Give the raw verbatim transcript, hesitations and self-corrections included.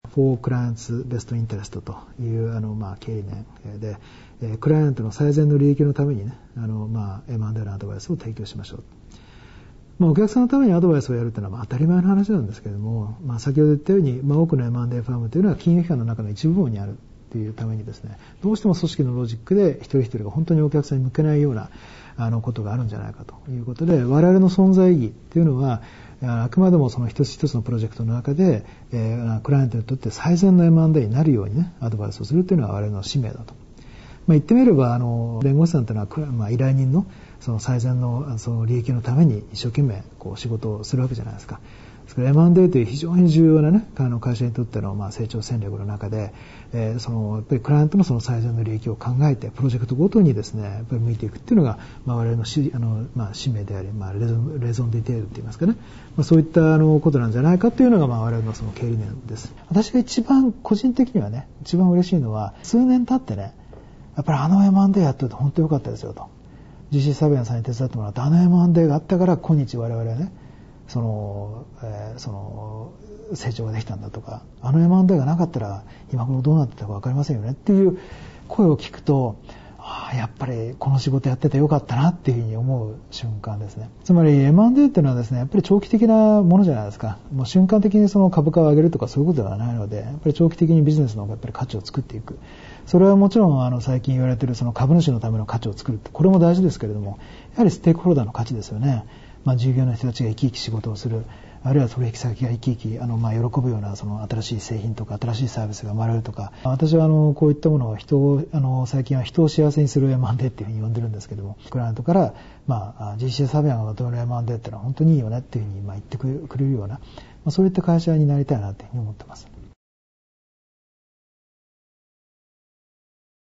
for Clients Best Interest というあの、まあ、経営理念で、えー、クライアントの最善の利益のためにね、あの、まあ、エムアンドエー のアドバイスを提供しましょう。まあ、お客さんのためにアドバイスをやるというのはまあ当たり前の話なんですけれども、まあ、先ほど言ったように、まあ、多くの エムアンドエー ファームというのは金融機関の中の一部分にあるというためにですね、どうしても組織のロジックで一人一人が本当にお客さんに向けないようなあのことがあるんじゃないかということで、我々の存在意義というのはあくまでもその一つ一つのプロジェクトの中で、えー、クライアントにとって最善の エムアンドエー になるようにね、アドバイスをするというのは我々の使命だと。まあ、言ってみればあの弁護士さんというのは、まあ、依頼人のその最善のその利益のために一生懸命こう仕事をするわけじゃないですか。ですから エムアンドエー という非常に重要なね、あの会社にとってのまあ成長戦略の中で、えー、そのやっぱりクライアントのその最善の利益を考えてプロジェクトごとにですね、やっぱり向いていくっていうのが、まあ、我々のしあの、まあ、使命であり、まあ、レゾン、レゾンディテールって言いますかね、まあ、そういったあのことなんじゃないかというのが、まあ、我々のその経営理念です。私が一番個人的にはね、一番嬉しいのは数年経ってね、やっぱりあの エムアンドエー やってると本当に良かったですよと。ジーシー サビアンさんに手伝ってもらって、あの エムアンドエー があったから今日我々はね、その、えー、その成長ができたんだとか、あの エムアンドエー がなかったら今頃どうなってたか分かりませんよねっていう声を聞くと、ああやっぱりこの仕事やっててよかったなっていうふうに思う瞬間ですね。つまり エムアンドエー っていうのはですね、やっぱり長期的なものじゃないですか。もう瞬間的にその株価を上げるとかそういうことではないので、やっぱり長期的にビジネスのやっぱり価値を作っていく。それはもちろんあの最近言われているその株主のための価値を作るって、これも大事ですけれども、やはりステークホルダーの価値ですよね。まあ、従業員の人たちが生き生き仕事をする、あるいは取引先が生き生きあの、まあ、喜ぶようなその新しい製品とか新しいサービスが生まれるとか、私はあのこういったものを人をあの最近は人を幸せにする エムアンドエー っていうふうに呼んでるんですけども、クライアントから、まあ、ジーシー サビアンが求める エムアンドエー ってのは本当にいいよねっていうふうにまあ言ってくれるような、まあ、そういった会社になりたいなというふうに思ってます。